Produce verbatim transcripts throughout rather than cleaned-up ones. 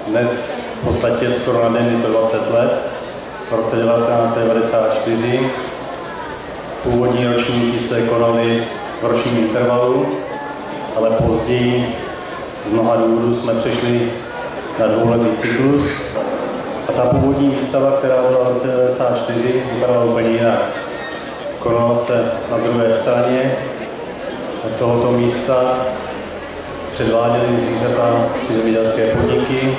Dnes v podstatě skoro na den je to dvacet let. V roce devatenáct set devadesát čtyři původní ročníky se konaly v ročním intervalu, ale později z mnoha důvodů jsme přešli na dvouletý cyklus. A ta původní výstava, která byla v roce devadesát čtyři, vypadala úplně jinak. Konala se na druhé straně tohoto místa, předváděly zvířata či zemědělské podniky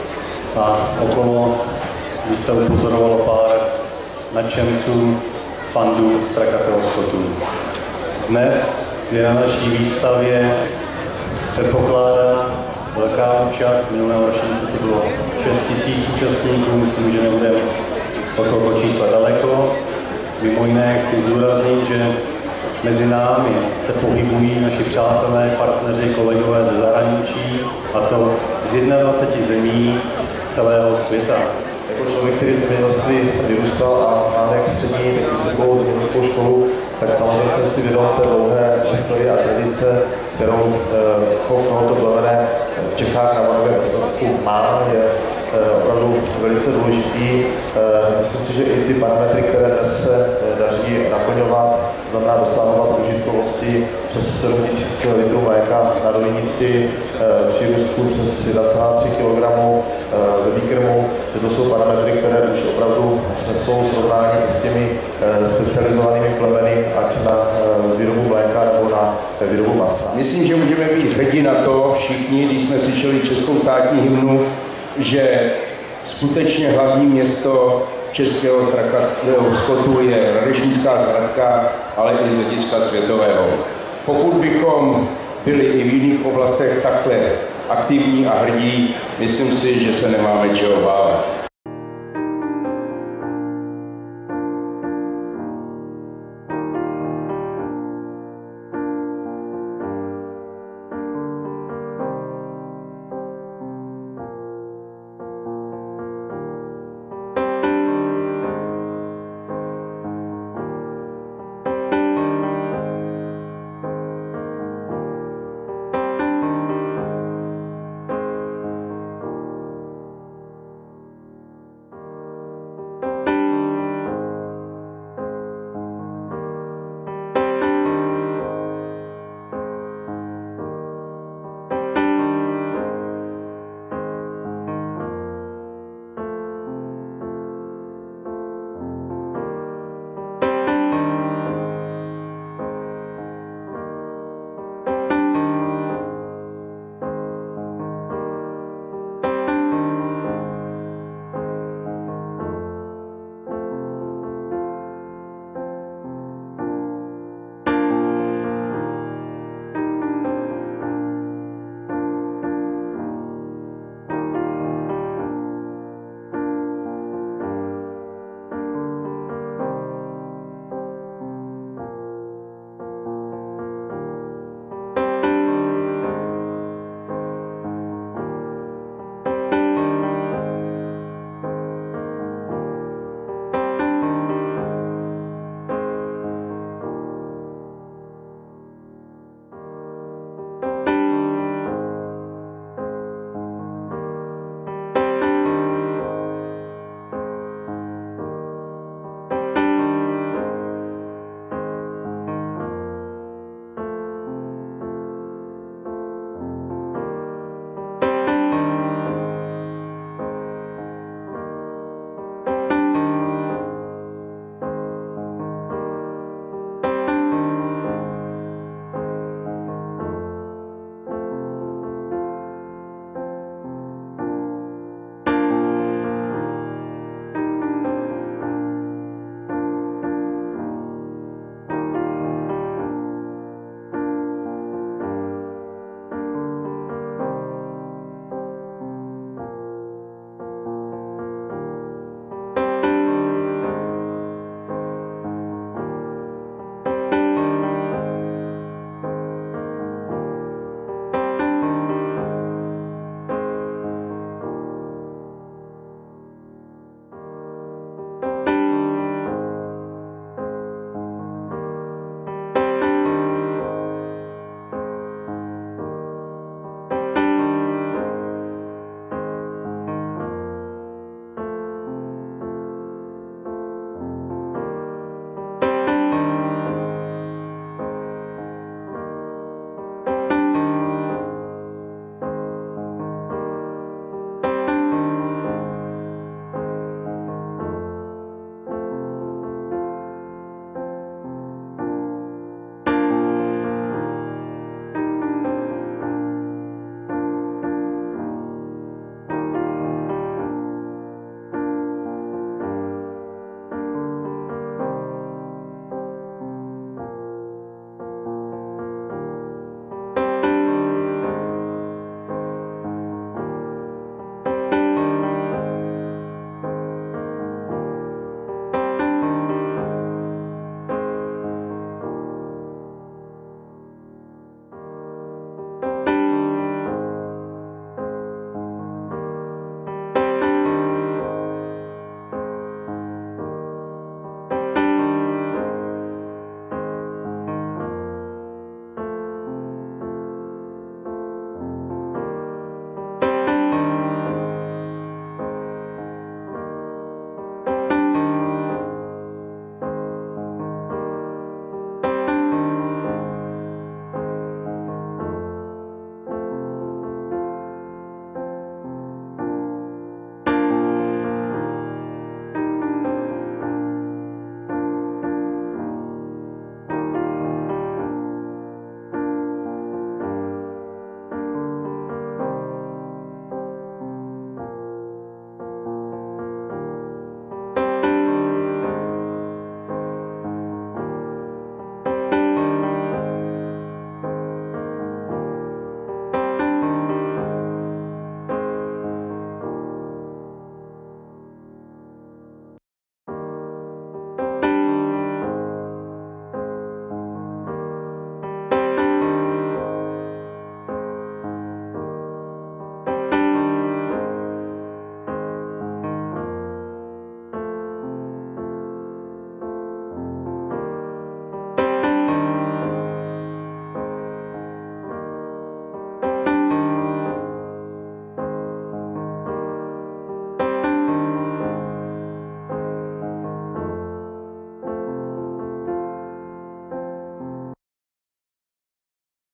a okolo výstavu pozorovalo pár nadšenců, fandů strakatého skotu. Dnes je na naší výstavě předpokládá velká účast. Minulého ročníku to bylo šest tisíc účastníků, myslím, že nebudeme od toho čísla daleko. Mimo jiné chci zdůraznit, že mezi námi se pohybují naši přátelé, partneři, kolegové ze zahraničí, a to z dvaceti jedna zemí celého světa. Jako člověk, který v zemědělství se vyrůstal a má jak střední, tak vysokou zemědělskou školu, tak samozřejmě jsem si vědom té dlouhé historie a tradice, kterou chov tohoto plemene v Čechách na Moravě a Slezsku má, je opravdu velice důležitý. Myslím si, že i ty parametry, které dnes se daří naplňovat, znamená dosahovat užitkovosti přes sedm tisíc litrů mléka na dojnici, přírůstku přes jedna celá tři kilogramy ve výkrmu, že to jsou parametry, které už opravdu jsou srovnání s těmi specializovanými plemeny, ať na výrobu mléka nebo na výrobu masa. Myslím, že můžeme být hrdí na to všichni, když jsme slyšeli českou státní hymnu, že skutečně hlavní město českého strakatého skotu je Radešnická Zahradka, ale i z hlediska světového. Pokud bychom byli i v jiných oblastech takhle aktivní a hrdí, myslím si, že se nemáme čeho bát.